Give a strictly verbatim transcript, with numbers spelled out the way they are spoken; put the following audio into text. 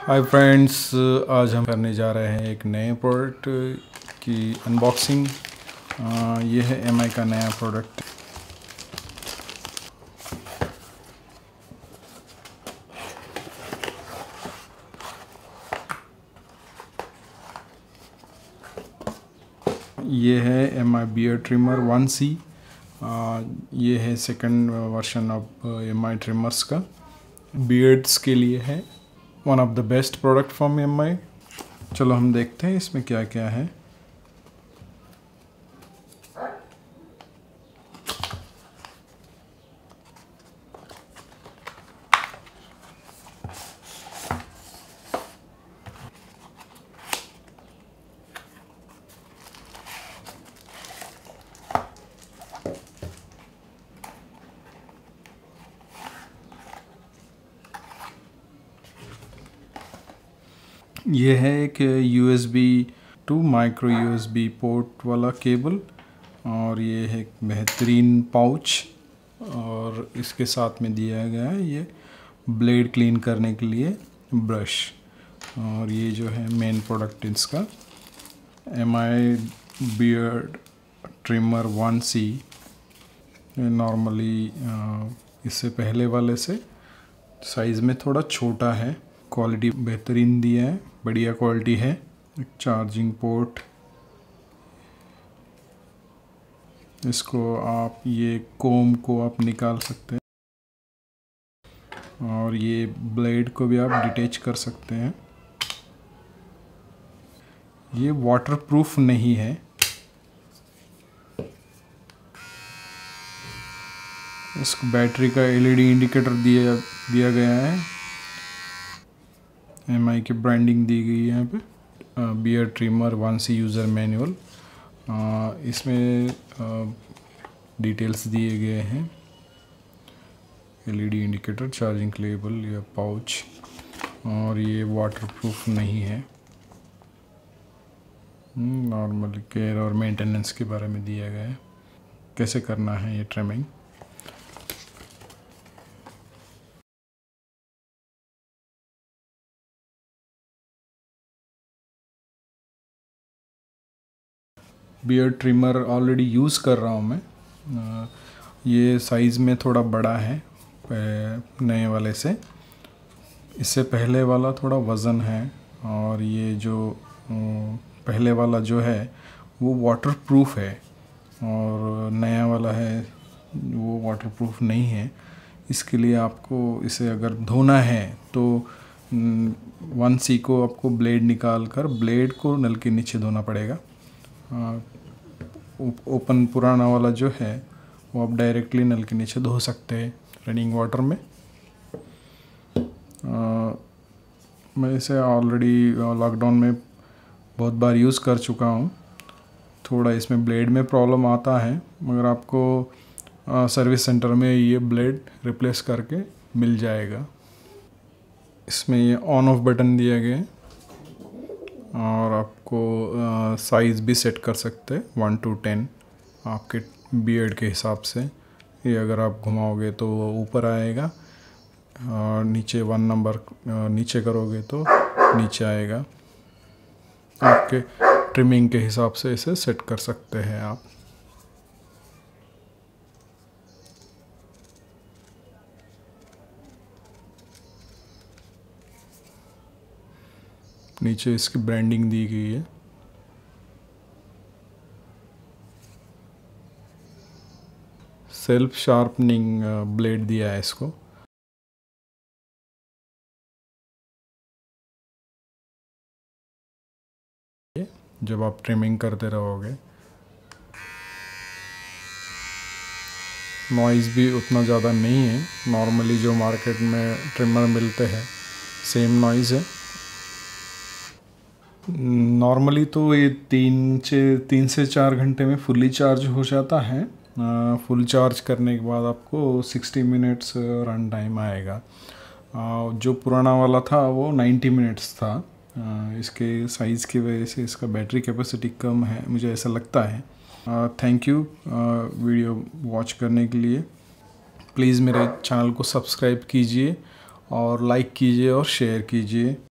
Hi friends, आज हम करने जा रहे हैं एक नए प्रोडक्ट की अनबॉक्सिंग। ये है एम आई का नया प्रोडक्ट। ये है M I beard trimmer one C. ये है second version of M I trimmers का। बियर्ड्स के लिए है one of the best product from M I. चलो हम देखते हैं इसमें क्या क्या है। ये है एक U S B to micro U S B port वाला केबल, और ये है एक बेहतरीन पाउच, और इसके साथ में दिया गया है ये ब्लेड क्लीन करने के लिए ब्रश। और ये जो है मेन प्रोडक्ट इसका M I beard trimmer one C. Normally इससे पहले वाले से साइज़ में थोड़ा छोटा है। क्वालिटी बेहतरीन दिया है, बढ़िया क्वालिटी है। चार्जिंग पोर्ट, इसको आप ये कोम को आप निकाल सकते हैं, और ये ब्लेड को भी आप डिटैच कर सकते हैं। ये वाटरप्रूफ नहीं है। इसको बैटरी का एल ई डी इंडिकेटर दिया दिया गया है। एम आई की ब्रांडिंग दी गई है यहाँ पे। Beard trimmer one C user manual, इसमें डिटेल्स दिए गए हैं। L E D indicator, charging cable, या पाउच, और ये वाटरप्रूफ नहीं है। नॉर्मल केयर और मेंटेनेंस के बारे में दिया गया है, कैसे करना है ये trimming. Beard trimmer already use कर रहा हूँ मैं। ये साइज़ में थोड़ा बड़ा है नए वाले से। इससे पहले वाला थोड़ा वज़न है, और ये जो पहले वाला जो है वो वाटरप्रूफ है, और नया वाला है वो वाटरप्रूफ नहीं है। इसके लिए आपको इसे अगर धोना है तो वन सी को आपको ब्लेड निकाल कर ब्लेड को नल के नीचे धोना पड़ेगा। ओपन पुराना वाला जो है वो आप डायरेक्टली नल के नीचे धो सकते हैं रनिंग वाटर में। आ, मैं इसे ऑलरेडी लॉकडाउन में बहुत बार यूज़ कर चुका हूँ। थोड़ा इसमें ब्लेड में प्रॉब्लम आता है, मगर आपको आ, सर्विस सेंटर में ये ब्लेड रिप्लेस करके मिल जाएगा। इसमें ये ऑन ऑफ बटन दिया गया है, और आपको साइज़ भी सेट कर सकते हैं वन टू टेन आपके बियर्ड के हिसाब से। ये अगर आप घुमाओगे तो वो ऊपर आएगा, और नीचे वन नंबर नीचे करोगे तो नीचे आएगा। आपके ट्रिमिंग के हिसाब से इसे सेट कर सकते हैं आप। नीचे इसकी ब्रांडिंग दी गई है। सेल्फ शार्पनिंग ब्लेड दिया है इसको। जब आप ट्रिमिंग करते रहोगे, नॉइज़ भी उतना ज़्यादा नहीं है। नॉर्मली जो मार्केट में ट्रिमर मिलते हैं सेम नॉइज़ है। नॉर्मली तो ये तीन से तीन से चार घंटे में फुल्ली चार्ज हो जाता है। फुल चार्ज करने के बाद आपको सिक्सटी मिनट्स रन टाइम आएगा। जो पुराना वाला था वो नाइन्टी मिनट्स था। इसके साइज़ की वजह से इसका बैटरी कैपेसिटी कम है, मुझे ऐसा लगता है। थैंक यू वीडियो वॉच करने के लिए। प्लीज़ मेरे चैनल को सब्सक्राइब कीजिए, और लाइक कीजिए और शेयर कीजिए।